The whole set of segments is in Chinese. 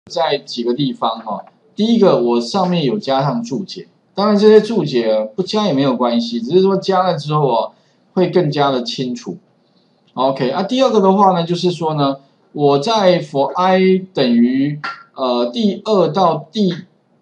在几个地方哈，第一个我上面有加上注解，当然这些注解不加也没有关系，只是说加了之后哦，会更加的清楚。OK 啊，第二个的话呢，就是说呢，我在 for i 等于第2到第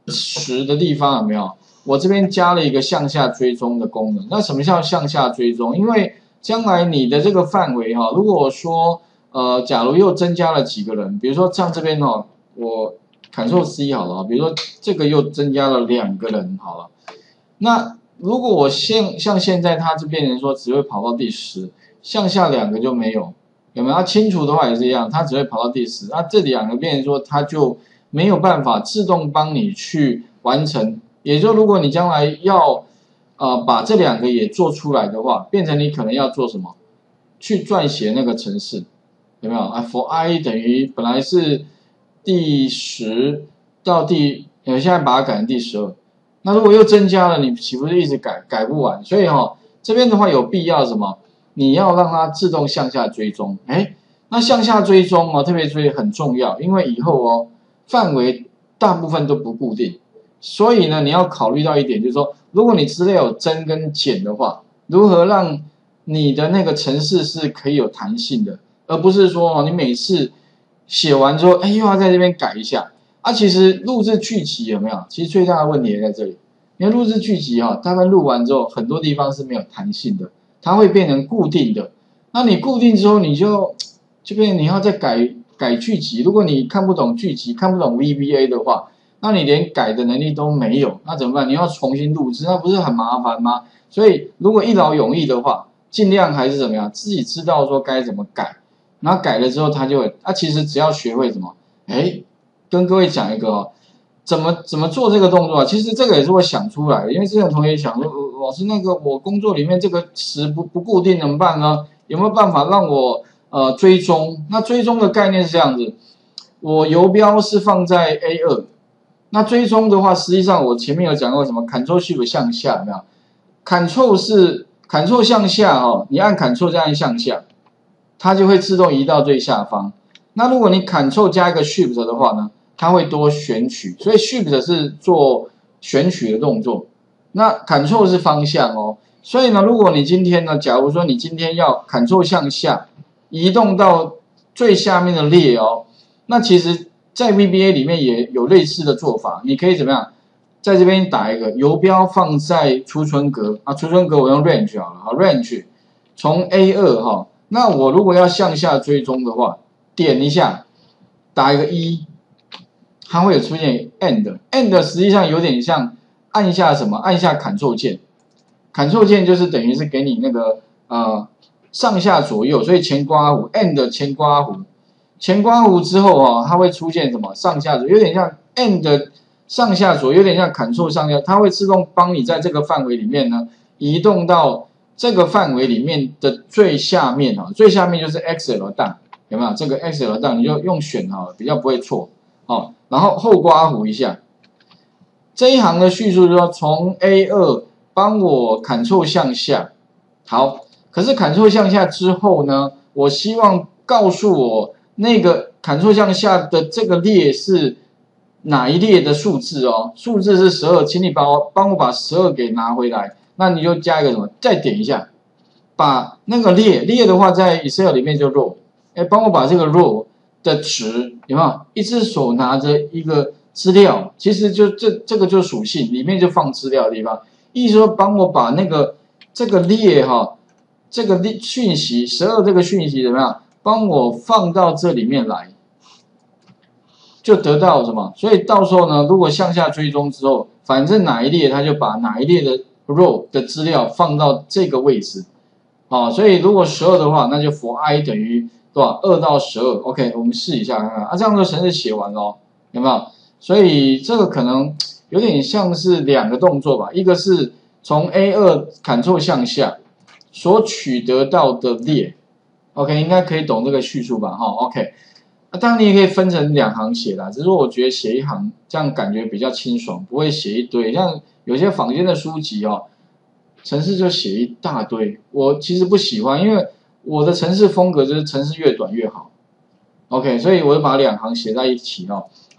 10的地方有没有？我这边加了一个向下追踪的功能。那什么叫向下追踪？因为将来你的这个范围哈，如果说假如又增加了几个人，比如说像这边哦，我 Ctrl C 好了，比如说这个又增加了2个人好了，那如果我像现在它这边人说只会跑到第10，向下2个就没有，有没有？它清除的话也是一样，它只会跑到第10，那这2个变成说它就没有办法自动帮你去完成，也就如果你将来要把这2个也做出来的话，变成你可能要做什么？去撰写那个程式，有没有啊 ？for i 等于本来是第10到现在把它改成第12，那如果又增加了，你岂不是一直改不完？所以这边的话有必要什么？你要让它自动向下追踪。那向下追踪特别注意很重要，因为以后范围大部分都不固定，所以呢你要考虑到一点，就是说，如果你资料有增跟减的话，如何让你的那个程式是可以有弹性的，而不是说你每次写完之后，又要在这边改一下啊。其实录制剧集有没有？其实最大的问题也在这里，因为录制剧集大概录完之后，很多地方是没有弹性的，它会变成固定的。那你固定之后，你就变你要再改剧集。如果你看不懂剧集，看不懂 VBA 的话，那你连改的能力都没有，那怎么办？你要重新录制，那不是很麻烦吗？所以如果一劳永逸的话，尽量还是怎么样，自己知道说该怎么改，然后改了之后他就会，其实只要学会什么，跟各位讲一个怎么做这个动作啊？其实这个也是我想出来的，因为之前同学想说，老师那个我工作里面这个词不固定怎么办呢？有没有办法让我追踪？那追踪的概念是这样子，我游标是放在 A2，那追踪的话，实际上我前面有讲过什么 Ctrl Shift 向下，有没有 ？Ctrl 是 Ctrl 向下你按 Ctrl 再按向下，它就会自动移到最下方。那如果你 Ctrl 加一个 Shift 的话呢，它会多选取，所以 Shift 是做选取的动作，那 Ctrl 是方向所以呢，如果你今天呢，假如说你今天要 Ctrl 向下移动到最下面的列那其实在 VBA 里面也有类似的做法，你可以怎么样？在这边打一个游标放在储存格储存格我用 range 好了range 从 A2 那我如果要向下追踪的话，点一下，打一个1，它会有出现 end 实际上有点像按下什么？按下 Ctrl 键，Ctrl 键就是等于是给你那个上下左右，所以前刮弧 end 前刮弧，前刮弧之后它会出现什么？上下左右，有点像 end 上下左右，有点像 Ctrl 上下，它会自动帮你在这个范围里面呢移动到这个范围里面的最下面最下面就是 XL 档，有没有？这个 XL 档你就用选比较不会错然后后刮弧一下，这一行的叙述说从 A2 帮我 Ctrl 向下，好，可是 Ctrl 向下之后呢，我希望告诉我那个 Ctrl 向下的这个列是哪一列的数字数字是12，请你帮我把12给拿回来。那你就加一个什么？再点一下，把那个列的话在 Excel 里面就 row， 帮我把这个 row 的值有没有？一只手拿着一个资料，其实就这个就属性里面就放资料的地方，意思说帮我把那个这个列这个讯息12这个讯息怎么样？帮我放到这里面来。就得到什么？所以到时候呢，如果向下追踪之后，反正哪一列它就把哪一列的 row 的资料放到这个位置，所以如果12的话，那就 for i 等于多少？2到12。OK， 我们试一下看看这样的程式写完了有没有？所以这个可能有点像是2个动作吧，一个是从 A2 Ctrl 向下所取得到的列 ，OK， 应该可以懂这个叙述吧？OK。当然你也可以分成2行写啦，只是说我觉得写1行这样感觉比较清爽，不会写一堆。像有些坊间的书籍程式就写一大堆，我其实不喜欢，因为我的程式风格就是程式越短越好。OK， 所以我就把2行写在一起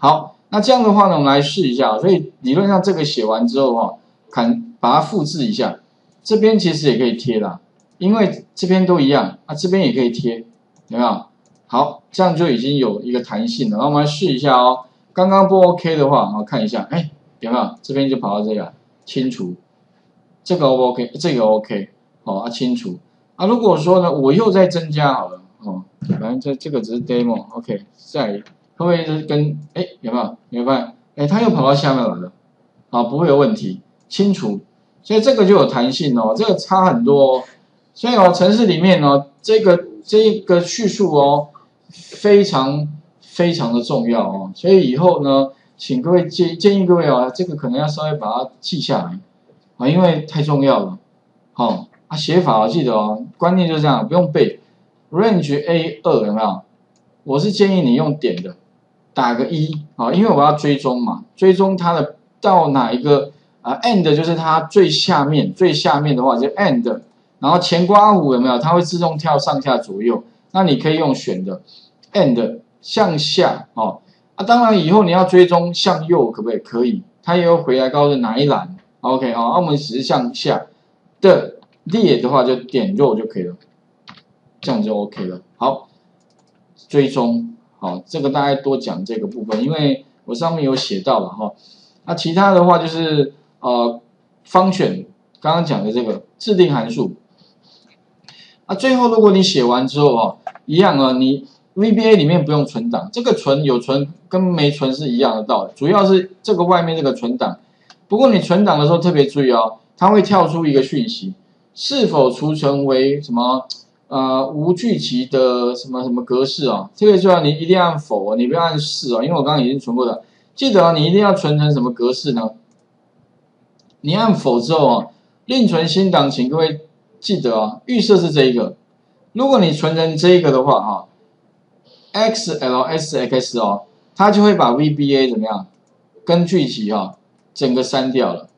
好，那这样的话呢，我们来试一下。所以理论上这个写完之后哈，把它复制一下，这边其实也可以贴啦，因为这边都一样，啊这边也可以贴，有没有？好，这样就已经有一个弹性了。那我们来试一下哦。刚刚不 OK 的话，好看一下，哎，有没有？这边就跑到这个清除，这个 O 不 OK？ 这个 OK， 好啊，清除啊。如果说呢，我又再增加好了，哦，反正这个只是 demo，OK， 再会不会就是跟有没有？你会发现，它又跑到下面来了，啊，不会有问题，清除。所以这个就有弹性哦，这个差很多哦。所以哦，程式里面呢，这个叙述哦，非常非常的重要哦。所以以后呢，请各位建议各位啊，这个可能要稍微把它记下来啊，因为太重要了。好啊，写法我记得哦，观念就是这样，不用背。range A2有没有？我是建议你用点的，打个1啊，因为我要追踪嘛，追踪它的到哪一个end 就是它最下面的话就 end， 然后前括弧有没有？它会自动跳上下左右，那你可以用选的 end 向下哦啊，当然以后你要追踪向右可不可以？可以，它也有回来告诉哪一栏 ，OK 啊，我们只是向下的列的话就点右就可以了，这样就 OK 了。好，追踪。好，这个大概多讲这个部分，因为我上面有写到了哈。那其他的话就是function 刚刚讲的这个制定函数。那最后如果你写完之后哦，一样啊，你 VBA 里面不用存档，这个有存跟没存是一样的道理，主要是这个外面这个存档。不过你存档的时候特别注意哦，它会跳出一个讯息，是否储存为什么？无聚集的什么什么格式啊，这个就要你一定要按否，你不要按是哦，因为我刚刚已经存过了。记得啊，你一定要存成什么格式呢？你按否之后啊，另存新档，请各位记得啊，预设是这一个。如果你存成这一个的话哈，XLSX 哦，它就会把 VBA 怎么样跟聚集啊整个删掉了，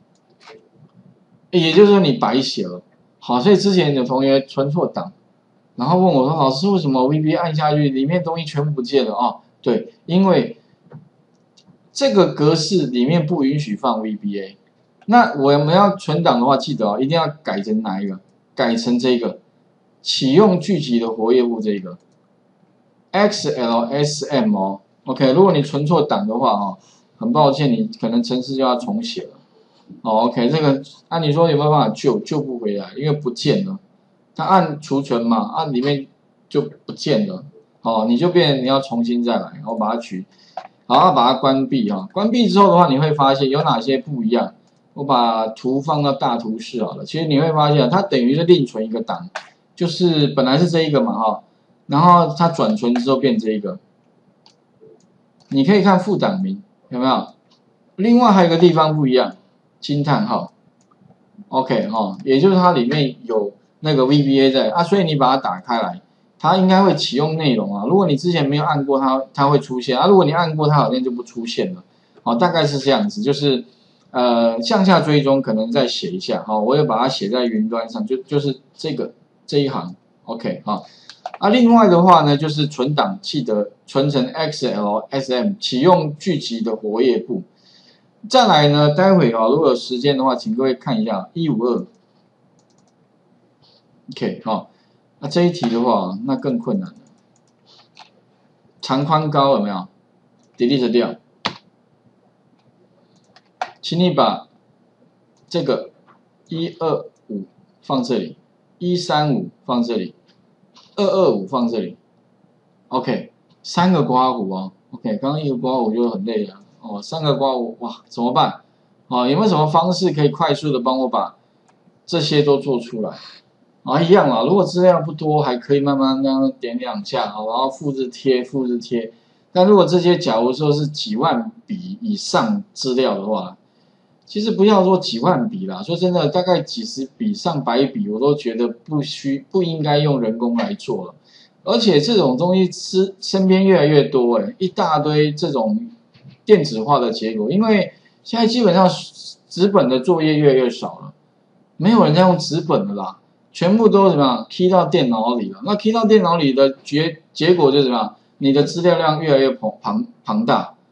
也就是说你白写了。好，所以之前有同学存错档，然后问我说：“老师，为什么 VBA 按下去里面东西全部不见了啊？”对，因为这个格式里面不允许放 VBA。那我们要存档的话，记得哦，一定要改成哪一个？改成这个启用聚集的活页簿这个 XLSM 哦。OK， 如果你存错档的话哦，很抱歉，你可能程式就要重写了。哦 ，OK， 这个你说有没有办法救不回来？因为不见了，它按储存嘛，按里面就不见了，哦，你要重新再来，然后把它好，把它关闭哈。关闭之后的话，你会发现有哪些不一样。我把图放到大图示好了，其实你会发现它等于是另存一个档，就是本来是这一个嘛哈，然后它转存之后变这一个，你可以看副档名有没有？另外还有一个地方不一样。惊叹号 ，OK 哈，也就是它里面有那个 VBA 在所以你把它打开来，它应该会启用内容啊。如果你之前没有按过它会出现如果你按过它好像就不出现了，大概是这样子，就是向下追踪可能再写一下我也把它写在云端上，就是这一行 ，OK 另外的话呢，就是存档记得存成 XLSM 启用聚集的活页簿。再来呢，待会如果有时间的话，请各位看一下152 ，OK 那这一题的话，那更困难了。长宽高有没有 ？delete 掉，请你把这个125放这里，135放这里，225放这里 ，OK， 3个刮弧哦 ，OK， 刚刚一个刮弧就很累了。3个刮弧，哇，怎么办？有没有什么方式可以快速的帮我把这些都做出来？一样啦，如果资料不多，还可以慢慢这样点2下，然后复制贴。但如果这些假如说是几万笔以上资料的话，其实不要说几万笔啦，说真的，大概几十笔、上百笔，我都觉得不应该用人工来做了。而且这种东西身边越来越多，一大堆这种电子化的结果，因为现在基本上纸本的作业越来越少了，没有人在用纸本的啦，全部都怎么样 key 到电脑里了。那 key 到电脑里的结果就是怎么样？你的资料量越来越庞大，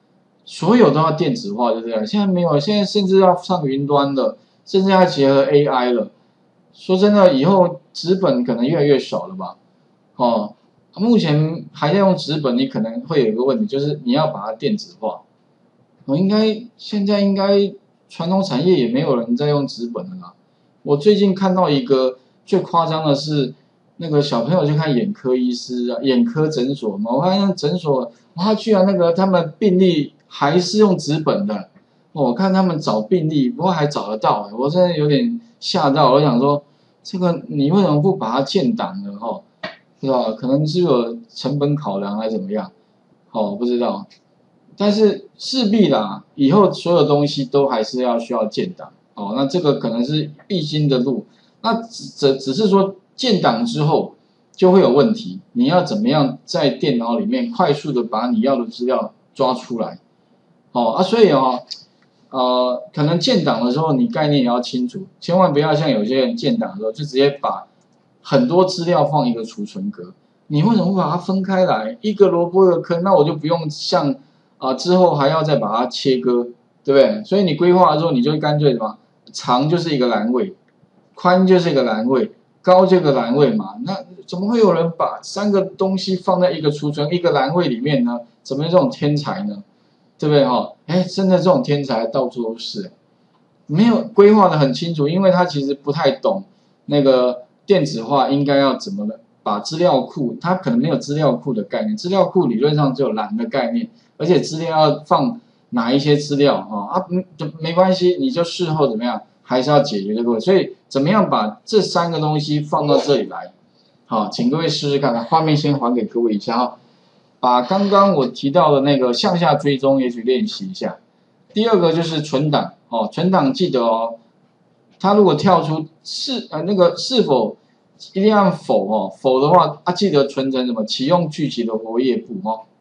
所有都要电子化，对不对？现在没有，现在甚至要上云端了，甚至要结合 AI 了。说真的，以后纸本可能越来越少了吧？哦，目前还在用纸本，你可能会有一个问题，就是你要把它电子化。现在应该传统产业也没有人在用纸本了啦。我最近看到一个最夸张的是，那个小朋友去看眼科医师啊，眼科诊所嘛，我看那诊所，他居然他们病历还是用纸本的。我看他们找病历，不过还找得到，我真的有点吓到。我想说，这个你为什么不把它建档呢？不知道，可能是有成本考量还是怎么样，不知道。但是势必啦，以后所有东西都还是需要建档，那这个可能是必经的路。那只是说建档之后就会有问题，你要怎么样在电脑里面快速的把你要的资料抓出来，所以可能建档的时候你概念也要清楚，千万不要像有些人建档的时候就直接把很多资料放一个储存格，你为什么不把它分开来，一个萝卜一个坑？那我就不用像之后还要再把它切割，对不对？所以你规划的时候，你就干脆什么，长就是一个栏位，宽就是一个栏位，高这个栏位嘛。那怎么会有人把3个东西放在一个储存一个栏位里面呢？怎么有这种天才呢？对不对真的这种天才到处都是，没有规划的很清楚，因为他其实不太懂那个电子化应该要怎么把资料库，他可能没有资料库的概念，资料库理论上只有栏的概念。而且资料要放哪一些资料没关系，你就事后怎么样，还是要解决这个问题。所以怎么样把这3个东西放到这里来？请各位试试看，画面先还给各位一下把刚刚我提到的那个向下追踪，也许练习一下。第二个就是存档存档记得它如果跳出是否一定要按否否的话，记得存成什么启用具体的活页簿